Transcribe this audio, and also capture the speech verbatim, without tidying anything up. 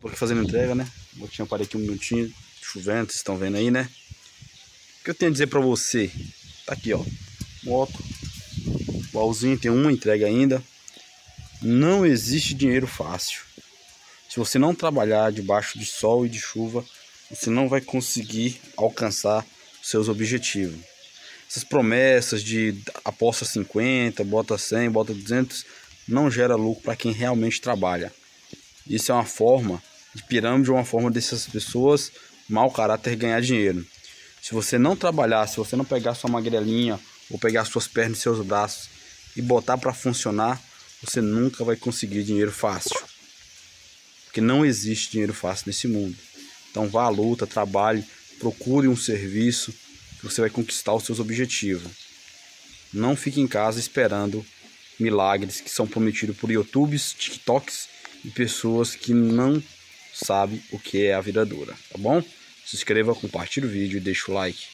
Tô aqui fazendo entrega, né? Eu tinha parei aqui um minutinho, chovendo, vocês estão vendo aí, né? O que eu tenho a dizer pra você? Tá aqui, ó. Moto. Baúzinho, tem uma entrega ainda. Não existe dinheiro fácil. Se você não trabalhar debaixo de sol e de chuva, você não vai conseguir alcançar seus objetivos. Essas promessas de aposta cinquenta, bota cem, bota duzentos, não gera lucro para quem realmente trabalha. Isso é uma forma de pirâmide, uma forma dessas pessoas mau caráter ganhar dinheiro. Se você não trabalhar, se você não pegar sua magrelinha ou pegar suas pernas e seus braços e botar para funcionar, você nunca vai conseguir dinheiro fácil. Porque não existe dinheiro fácil nesse mundo. Então vá à luta, trabalhe, procure um serviço que você vai conquistar os seus objetivos. Não fique em casa esperando milagres que são prometidos por YouTubes, TikToks e pessoas que não sabem o que é a vida dura, tá bom? Se inscreva, compartilhe o vídeo e deixa o like.